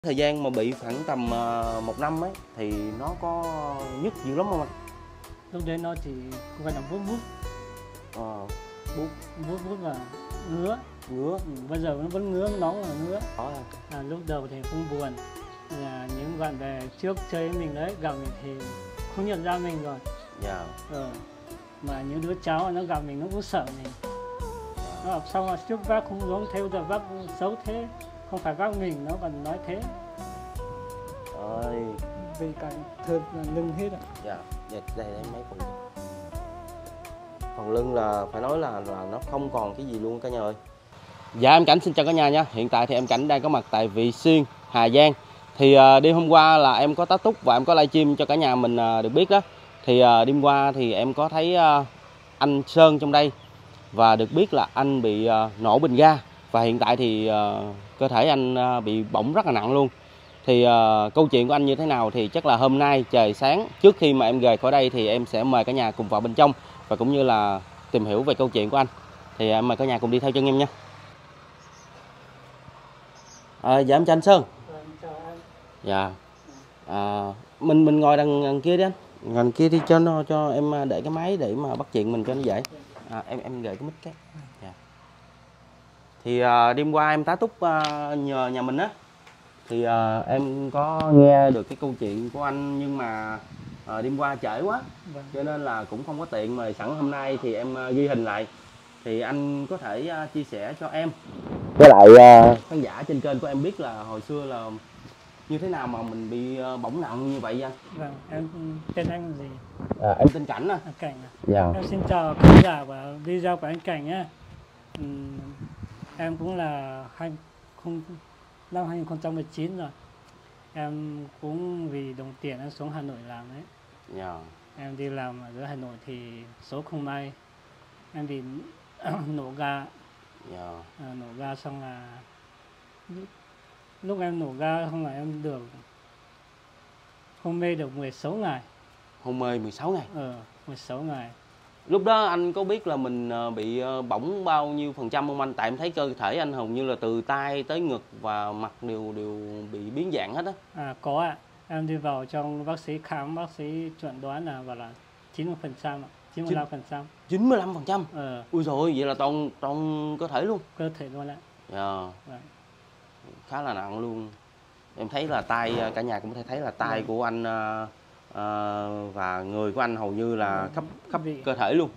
Thời gian mà bị khoảng tầm 1 năm ấy thì nó có nhức dữ lắm không anh? Lúc đấy nó chỉ gọi là vuốt Ờ, vuốt và ngứa. ngứa. Bây giờ nó vẫn ngứa, nóng và ngứa. Có Lúc đầu thì cũng buồn, là những bạn bè trước chơi với mình đấy gặp mình thì không nhận ra mình rồi. dạ. Mà những đứa cháu nó gặp mình nó cũng sợ mình. Nó học xong là trước bác không giống theo giờ bác xấu thế, không phải bác mình, nó còn nói thế. Ơi. Vì cả thơm lưng hết ạ. Dạ, đây đây mấy phần lưng là phải nói là nó không còn cái gì luôn cả nhà ơi. Dạ em Cảnh xin chào cả nhà nha. Hiện tại thì em Cảnh đang có mặt tại Vị Xuyên, Hà Giang. Thì đêm hôm qua là em có tá túc và em có livestream cho cả nhà mình được biết đó. Thì đêm qua thì em có thấy anh Sơn trong đây và được biết là anh bị nổ bình ga và hiện tại thì cơ thể anh bị bỏng rất là nặng luôn. Thì câu chuyện của anh như thế nào thì chắc là hôm nay trời sáng trước khi mà em rời khỏi đây thì em sẽ mời cả nhà cùng vào bên trong và cũng như là tìm hiểu về câu chuyện của anh. Thì em mời cả nhà cùng đi theo chân em nha. Dạ em chào anh Sơn. Chào anh. Dạ. Mình ngồi đằng kia đi anh. Đằng kia đi cho em để cái máy để mà bắt chuyện mình cho nó dễ. Em gửi cái mic cái. Dạ. Thì đêm qua em tá túc nhờ nhà mình á. Thì em có nghe được cái câu chuyện của anh nhưng mà đêm qua trễ quá cho nên là cũng không có tiện, mà sẵn hôm nay thì em ghi hình lại. Thì anh có thể chia sẻ cho em với lại khán giả trên kênh của em biết là hồi xưa là như thế nào mà mình bị bỏng nặng như vậy anh? Vâng, em tên anh gì? Em tên Cảnh á. Cảnh à? Dạ. Em xin chào khán giả của video của anh Cảnh nhé. Em cũng là năm 2019 rồi. Em cũng vì đồng tiền em xuống Hà Nội làm đấy. Dạ. Em đi làm ở dưới Hà Nội thì số không may em bị nổ ga. Dạ. Nổ ga xong là lúc em nổ ga không là em được hôn mê được 16 ngày. Hôn mê 16 ngày? 16 ngày. Lúc đó anh có biết là mình bị bỏng bao nhiêu phần trăm không anh? Tại em thấy cơ thể anh hầu như là từ tay tới ngực và mặt đều bị biến dạng hết á. Có ạ. Em đi vào trong bác sĩ khám, bác sĩ chuẩn đoán là bảo là 90%, 95%. 95%? Ui rồi, vậy là toàn cơ thể luôn? Cơ thể luôn ạ. Dạ. Khá là nặng luôn. Em thấy là tay, cả nhà cũng có thể thấy là tay của anh và người của anh hầu như là khắp cơ thể luôn.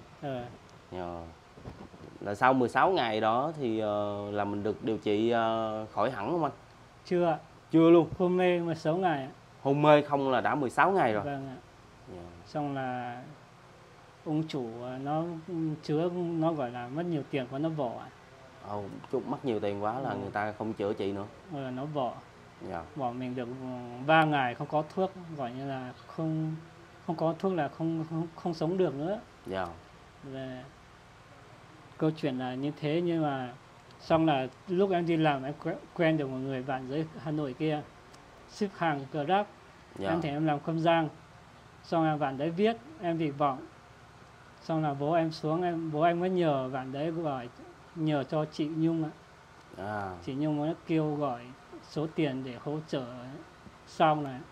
Là sau 16 ngày đó thì là mình được điều trị khỏi hẳn không anh? Chưa ạ. Chưa luôn? Hôn mê 16 ngày ạ. Hôn mê không là đã 16 ngày rồi? Vâng ạ. Xong là ông chủ nó chữa, nó gọi là mất nhiều tiền quá nó bỏ ạ. Mất nhiều tiền quá là người ta không chữa trị nữa. Nó bỏ. Bỏ mình được 3 ngày không có thuốc, gọi như là không có thuốc là không sống được nữa. Và câu chuyện là như thế, nhưng mà xong là lúc em đi làm em quen được một người bạn dưới Hà Nội kia ship hàng Grab. Em thì em làm không gian, xong là bạn đấy viết em bị bỏng, xong là bố em xuống, bố anh mới nhờ bạn đấy gọi nhờ cho chị Nhung ạ. Chị Nhung mới kêu gọi số tiền để hỗ trợ xong này.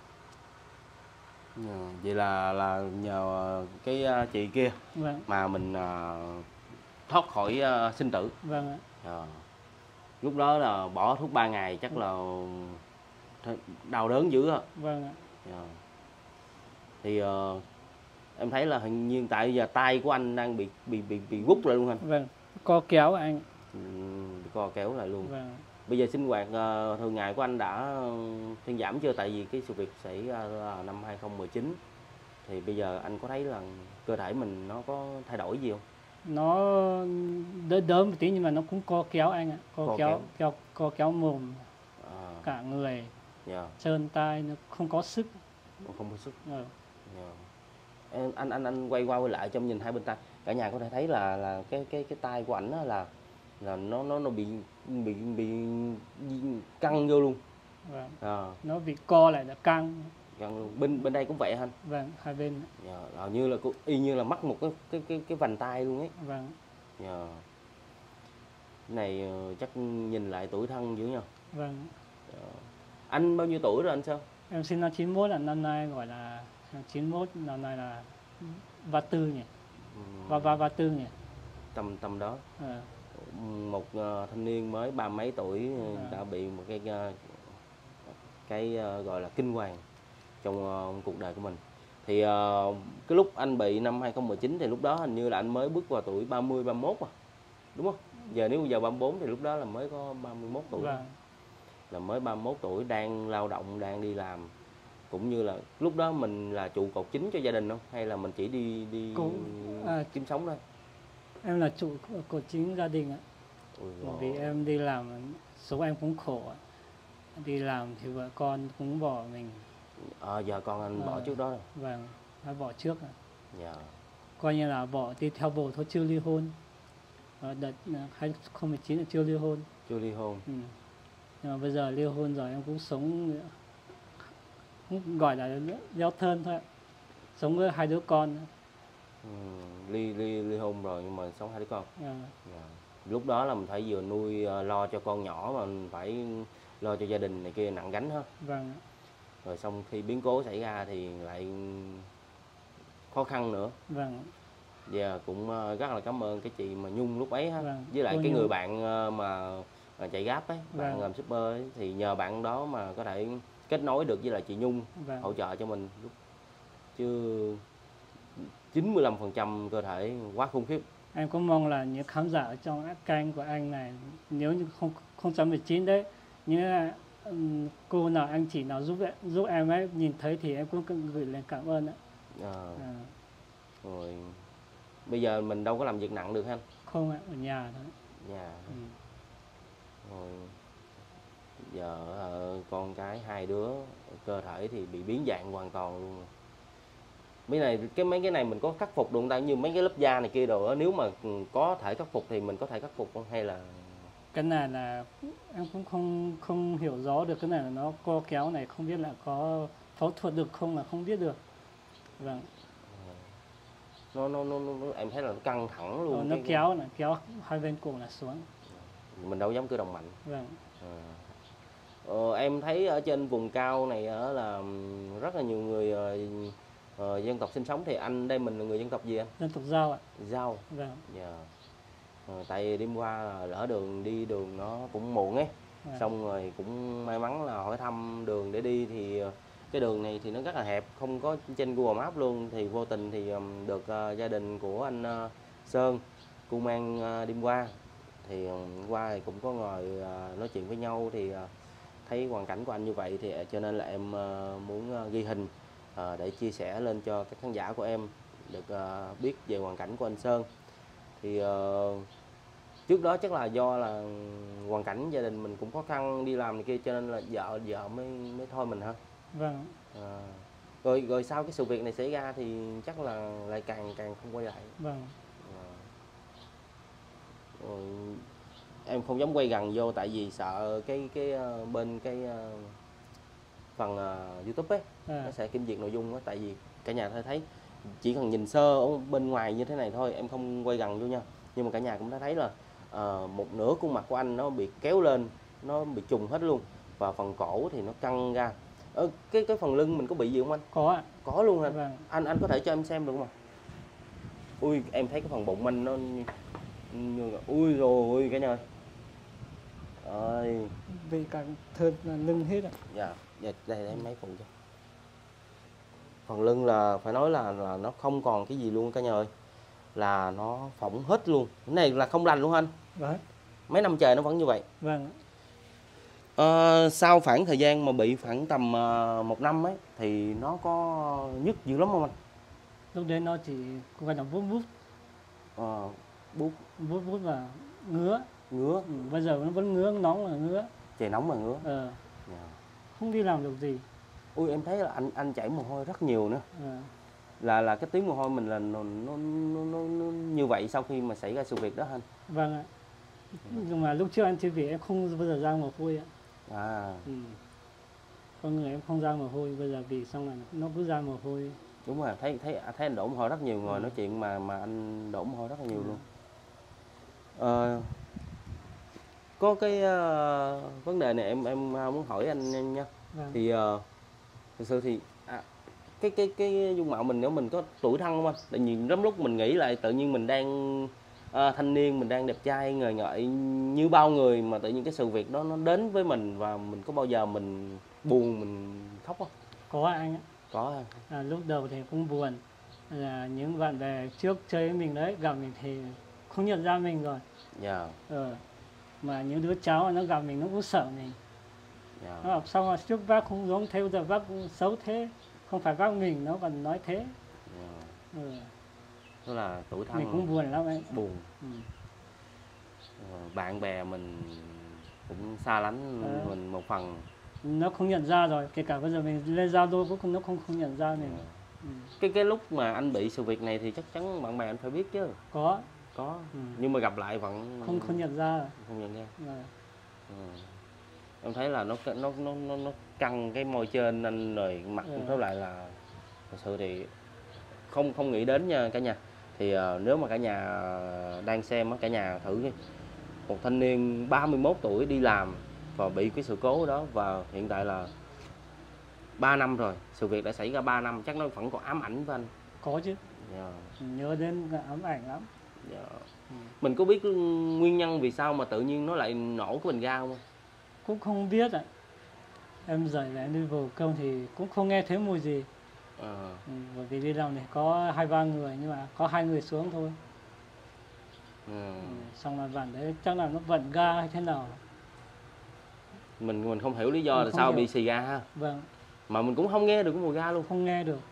Vậy là nhờ cái chị kia mà mình thoát khỏi sinh tử. Vâng ạ. Lúc đó là bỏ thuốc 3 ngày chắc là đau đớn dữ á. Vâng ạ. Thì em thấy là hiện tại giờ tay của anh đang bị rút lại luôn anh. Vâng, co kéo anh. Bị co kéo lại luôn. Vâng. Bây giờ sinh hoạt thường ngày của anh đã thuyên giảm chưa? Tại vì cái sự việc xảy ra năm 2019 thì bây giờ anh có thấy là cơ thể mình nó có thay đổi gì không? Nó đỡ một tí nhưng mà nó cũng co kéo anh ạ. Co kéo mồm, cả người, chân tay nó không có sức. Không có sức. Anh quay qua quay lại trong nhìn hai bên tay, cả nhà có thể thấy là cái tay của ảnh là nó bị căng vô luôn. Nó bị co lại là căng luôn. Bên đây cũng vậy hả anh? Vâng, hai bên. Như là y như là mắc một cái vành tay luôn ấy. Vâng. Cái này chắc nhìn lại tuổi thân dữ nhờ. Vâng. Anh bao nhiêu tuổi rồi anh Sơn? Em sinh năm 91, là năm nay gọi là 91, năm nay là 34 nhỉ. 34 nhỉ. Tầm đó. Một thanh niên mới ba mấy tuổi đã bị một cái gọi là kinh hoàng trong cuộc đời của mình. Thì cái lúc anh bị năm 2019 thì lúc đó hình như là anh mới bước vào tuổi 30 31 à. Đúng không? Giờ nếu giờ 34 thì lúc đó là mới có 31 tuổi. Là mới 31 tuổi, đang lao động, đang đi làm. Cũng như là lúc đó mình là trụ cột chính cho gia đình không? Hay là mình chỉ đi kiếm sống thôi? Em là trụ cột chính gia đình ạ. Vì em đi làm, số em cũng khổ ạ. Đi làm thì vợ con cũng bỏ mình. Giờ con anh bỏ trước đó rồi. Vâng, đã bỏ trước ạ. Dạ. Coi như là bỏ đi theo bồ thôi, chưa ly hôn. Đợt 2019 là chưa ly hôn. Chưa ly hôn. Nhưng mà bây giờ ly hôn rồi em cũng sống, cũng gọi là leo thân thôi ạ. Sống với 2 đứa con. Ly hôn rồi nhưng mà sống 2 đứa con. Lúc đó là mình phải vừa nuôi lo cho con nhỏ mà mình phải lo cho gia đình này kia, nặng gánh hết. Vâng. Rồi xong khi biến cố xảy ra thì lại khó khăn nữa. Vâng. Và cũng rất là cảm ơn cái chị mà Nhung lúc ấy ha. Vâng. Với lại cái người bạn mà chạy Grab ấy, bạn làm shipper ấy, thì nhờ bạn đó mà có thể kết nối được với lại chị Nhung, hỗ trợ cho mình lúc chứ 95% cơ thể quá khủng khiếp. Em cũng mong là những khán giả ở trong kênh của anh này, nếu như 2019 đấy, như cô nào, anh chị nào giúp em ấy nhìn thấy thì em cũng gửi lên cảm ơn ạ. Rồi bây giờ mình đâu có làm việc nặng được ha? Không ạ, ở nhà thôi. Nhà. Rồi giờ con cái 2 đứa, cơ thể thì bị biến dạng hoàn toàn luôn rồi. Mấy cái này mình có khắc phục được không ta? Như mấy cái lớp da này kia đồ đó, nếu mà có thể khắc phục thì mình có thể khắc phục không, hay là cái này là em cũng không hiểu rõ được. Cái này là nó co kéo này, không biết là có phẫu thuật được không là không biết được. Vâng. Nó em thấy là nó căng thẳng luôn. Nó kéo hai bên cổ là xuống. Mình đâu dám cử động mạnh. Vâng. Em thấy ở trên vùng cao này là rất là nhiều người dân tộc sinh sống. Thì anh đây mình là người dân tộc gì anh? Dân tộc Dao ạ. Dao. Vâng. Tại vì đêm qua là lỡ đường, đi đường nó cũng muộn ấy. Xong rồi cũng may mắn là hỏi thăm đường để đi, thì cái đường này thì nó rất là hẹp, không có trên Google Maps luôn. Thì vô tình thì được gia đình của anh Sơn cu mang đêm qua. Thì qua thì cũng có ngồi nói chuyện với nhau, thì thấy hoàn cảnh của anh như vậy thì cho nên là em muốn ghi hình để chia sẻ lên cho các khán giả của em được biết về hoàn cảnh của anh Sơn. Thì trước đó chắc là do là hoàn cảnh gia đình mình cũng khó khăn, đi làm này kia, cho nên là vợ mới thôi mình ha. Vâng. Rồi sau cái sự việc này xảy ra thì chắc là lại càng không quay lại. Vâng. Rồi em không dám quay gần vô, tại vì sợ cái bên cái phần YouTube ấy nó sẽ kiểm duyệt nội dung á. Tại vì cả nhà thấy chỉ cần nhìn sơ ở bên ngoài như thế này thôi, em không quay gần vô nha, nhưng mà cả nhà cũng đã thấy là một nửa khuôn mặt của anh nó bị kéo lên, nó bị trùng hết luôn, và phần cổ thì nó căng ra. Cái phần lưng mình có bị gì không anh? Có ạ. Có luôn hả? Vâng. Anh có thể cho em xem được không ạ? Ui, em thấy cái phần bụng anh nó ui rồi cả nhà ơi, bị cả thơm lưng hết ạ. Dạ, đây em mấy phụ cho. Phần lưng là phải nói là nó không còn cái gì luôn cả nhà ơi, là nó phỏng hết luôn. Cái này là không lành luôn anh? Vâng. Mấy năm trời nó vẫn như vậy? Vâng. Sau khoảng thời gian mà bị khoảng tầm 1 năm ấy thì nó có nhức dữ lắm không anh? Lúc đấy nó chỉ gọi là bút và ngứa. Bây giờ nó vẫn ngứa, nóng là ngứa. Trời nóng mà ngứa. Không đi làm được gì. Ui, em thấy là anh chảy mồ hôi rất nhiều nữa. Là cái tiếng mồ hôi mình là nó như vậy sau khi mà xảy ra sự việc đó anh? Vâng ạ. Nhưng mà lúc trước anh chưa về em không bao giờ ra mồ hôi ạ. Con người em không ra mồ hôi, bây giờ vì xong là nó cứ ra mồ hôi. Đúng rồi, thấy anh đổ mồ hôi rất nhiều, ngồi nói chuyện mà anh đổ mồ hôi rất là nhiều luôn. Có cái vấn đề này em muốn hỏi anh nha. Vâng. Thì thực sự thì cái dung mạo mình, nếu mình có tuổi thân không anh? Tại vì lắm lúc mình nghĩ lại tự nhiên mình đang thanh niên, mình đang đẹp trai ngời ngợi như bao người, mà tự nhiên cái sự việc đó nó đến với mình, và mình có bao giờ mình buồn, mình khóc không? Có anh ạ. Có. Lúc đầu thì cũng buồn, là những bạn bè trước chơi với mình đấy gặp mình thì không nhận ra mình rồi. Dạ. Mà những đứa cháu nó gặp mình nó cũng sợ mình. Nó bảo sao mà trước bác không giống thế, giờ bác cũng xấu thế, không phải bác mình, nó còn nói thế. Đó là tuổi thân. Mình cũng buồn lắm anh. Buồn. Bạn bè mình cũng xa lánh mình một phần. Nó không nhận ra rồi, kể cả bây giờ mình lên Zalo cũng nó không nhận ra mình. Cái lúc mà anh bị sự việc này thì chắc chắn bạn bè anh phải biết chứ. Có. Nhưng mà gặp lại vẫn không nhận ra. Không nhận ra. Em thấy là nó căng cái môi trên anh, rồi mặt nó lại là thật sự thì không nghĩ đến nha cả nhà. Thì nếu mà cả nhà đang xem á, cả nhà thử đi. Một thanh niên 31 tuổi đi làm và bị cái sự cố đó, và hiện tại là 3 năm rồi, sự việc đã xảy ra 3 năm, chắc nó vẫn còn ám ảnh với anh. Có chứ. Nhớ đến ám ảnh lắm. Mình có biết nguyên nhân vì sao mà tự nhiên nó lại nổ cái bình ga không? Cũng không biết ạ. Em dậy lại đi vào công thì cũng không nghe thấy mùi gì. Bởi vì đi làm này có 2-3 người, nhưng mà có 2 người xuống thôi. Xong là bạn đấy chắc là nó vặn ga hay thế nào. Mình không hiểu lý do là sao bị xì ga ha. Vâng. Mà mình cũng không nghe được cái mùi ga luôn. Không nghe được.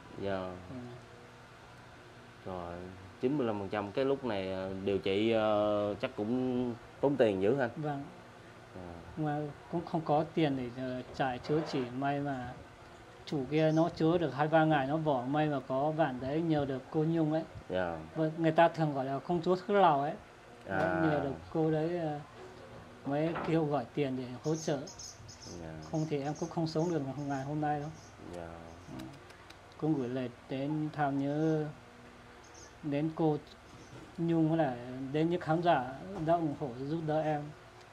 Rồi 95%. Cái lúc này điều trị chắc cũng tốn tiền dữ anh. Vâng. Mà cũng không có tiền để chạy chữa trị, may mà chủ kia nó chữa được 2-3 ngày nó bỏ, may mà có bạn đấy nhờ được cô Nhung ấy. Người ta thường gọi là công chúa Thuốc Lào ấy. Nhờ được cô đấy mới kêu gọi tiền để hỗ trợ. Không thì em cũng không sống được ngày hôm nay đâu. Cũng gửi lời đến thăm nhớ đến cô Nhung, với lại đến những khán giả đã ủng hộ giúp đỡ em.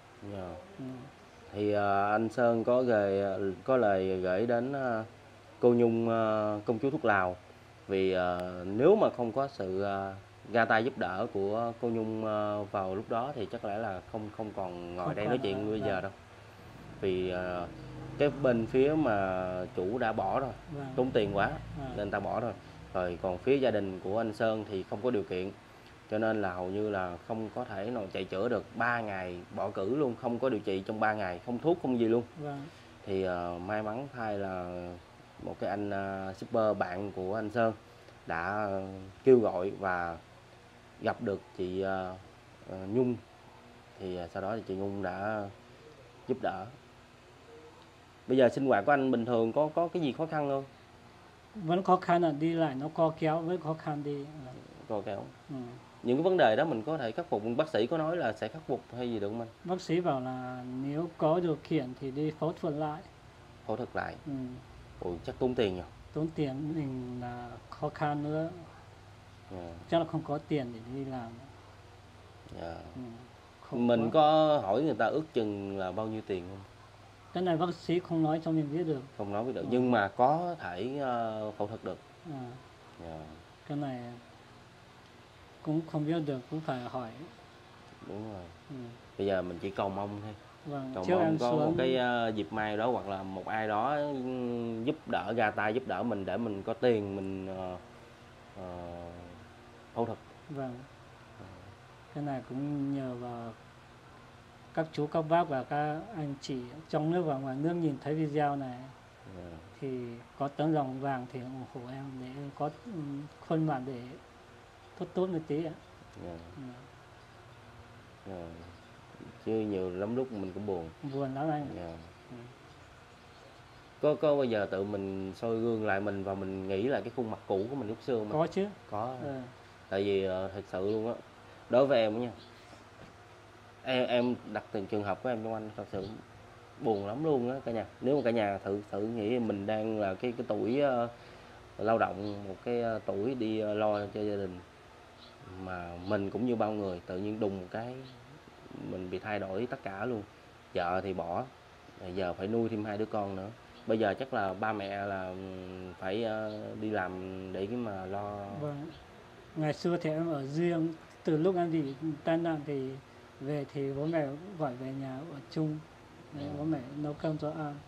Thì anh Sơn có lời gửi đến cô Nhung, công chúa Thuốc Lào. Vì nếu mà không có sự ra tay giúp đỡ của cô Nhung vào lúc đó thì chắc lẽ là không còn ngồi đây nói chuyện bây giờ đâu. Vì cái bên phía mà chủ đã bỏ rồi, tốn tiền quá nên ta bỏ rồi. Rồi còn phía gia đình của anh Sơn thì không có điều kiện, cho nên là hầu như là không có thể nào chạy chữa được. 3 ngày bỏ cử luôn, không có điều trị trong 3 ngày, không thuốc không gì luôn. Thì may mắn thay là một cái anh shipper bạn của anh Sơn đã kêu gọi và gặp được chị Nhung. Thì sau đó thì chị Nhung đã giúp đỡ. Bây giờ sinh hoạt của anh bình thường có cái gì khó khăn không? Vẫn khó khăn, là đi lại nó co kéo, vẫn khó khăn đi. Co kéo. Những cái vấn đề đó mình có thể khắc phục, bác sĩ có nói là sẽ khắc phục hay gì được không anh? Bác sĩ bảo là nếu có điều kiện thì đi phẫu thuật lại. Phẫu thuật lại. Ôi, chắc tốn tiền nhỉ? Tốn tiền, mình là khó khăn nữa. Chắc là không có tiền để đi làm. Mình có hỏi người ta ước chừng là bao nhiêu tiền không? Cái này bác sĩ không nói cho mình biết được. Không nói biết được, nhưng mà có thể phẫu thuật được. Cái này cũng không biết được, cũng phải hỏi. Đúng rồi. Bây giờ mình chỉ cầu mong thôi. Cầu trước mong có một cái dịp may đó, hoặc là một ai đó giúp đỡ, ra tay giúp đỡ mình để mình có tiền mình phẫu thuật. Cái này cũng nhờ vào các chú, các bác và các anh chị trong nước và ngoài nước nhìn thấy video này thì có tấm lòng vàng thì ủng hộ em để có khuôn mặt để tốt một tí ạ. Chứ nhiều lắm lúc mình cũng buồn lắm anh. Có bao giờ tự mình soi gương lại mình và mình nghĩ lại cái khuôn mặt cũ của mình lúc xưa không? Có chứ. Có. Tại vì thật sự luôn á, đối với em nha, em đặt từng trường hợp của em trong anh thật sự buồn lắm luôn á cả nhà. Nếu mà cả nhà thử nghĩ mình đang là cái tuổi lao động, một cái tuổi đi lo cho gia đình, mà mình cũng như bao người tự nhiên đùng một cái mình bị thay đổi tất cả luôn. Vợ thì bỏ, giờ phải nuôi thêm 2 đứa con nữa, bây giờ chắc là ba mẹ là phải đi làm để cái mà lo. Vâng. Ngày xưa thì em ở riêng, từ lúc em bị tai nạn thì về thì bố mẹ gọi về nhà ở chung. Đấy, bố mẹ nấu cơm cho ăn.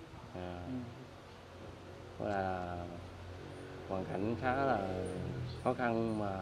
Gọi là hoàn cảnh khá là khó khăn, mà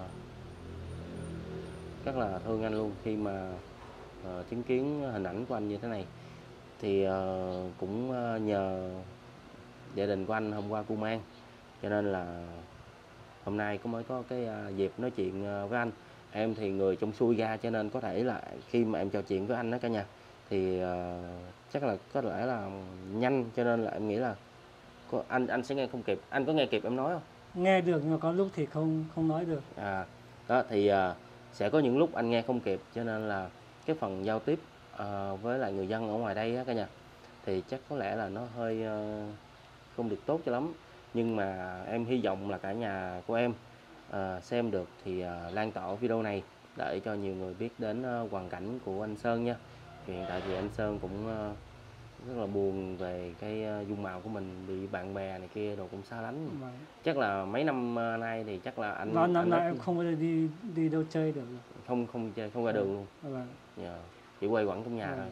rất là thương anh luôn khi mà chứng kiến hình ảnh của anh như thế này. Thì cũng nhờ gia đình của anh hôm qua cu mang, cho nên là hôm nay mới có cái dịp nói chuyện với anh. Em thì người trong xuôi ra, cho nên có thể là khi mà em trò chuyện với anh đó cả nhà, thì chắc là có lẽ là nhanh, cho nên là em nghĩ là anh sẽ nghe không kịp. Anh có nghe kịp em nói không? Nghe được nhưng mà có lúc thì không nói được. Đó thì sẽ có những lúc anh nghe không kịp, cho nên là cái phần giao tiếp với lại người dân ở ngoài đây á cả nhà, thì chắc có lẽ là nó hơi không được tốt cho lắm. Nhưng mà em hy vọng là cả nhà của em xem được thì lan tỏa video này để cho nhiều người biết đến hoàn cảnh của anh Sơn nha. Hiện tại thì anh Sơn cũng rất là buồn về cái dung mạo của mình, bị bạn bè này kia đồ cũng xa lánh. Chắc là mấy năm nay thì chắc là anh năm nay em không bao giờ đi đâu chơi được. Không chơi, không ra đường luôn. Chỉ quay quẩn trong nhà thôi.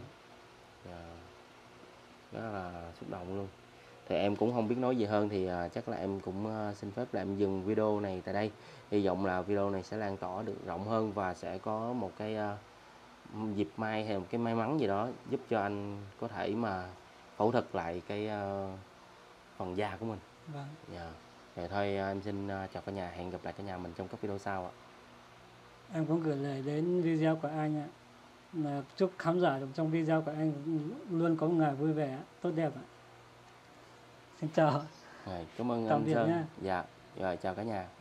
Rất là xúc động luôn. Thì em cũng không biết nói gì hơn, thì chắc là em cũng xin phép là em dừng video này tại đây. Hy vọng là video này sẽ lan tỏa được rộng hơn, và sẽ có một cái dịp may hay một cái may mắn gì đó giúp cho anh có thể mà phẫu thuật lại cái phần da của mình. Thì thôi em xin chào cả nhà, hẹn gặp lại cả nhà mình trong các video sau ạ. Em cũng gửi lời đến video của anh ạ. Chúc khán giả trong video của anh luôn có một ngày vui vẻ, tốt đẹp ạ. Xin chào. Cảm ơn Tạm anh biệt Sơn. nha. Dạ, rồi chào cả nhà.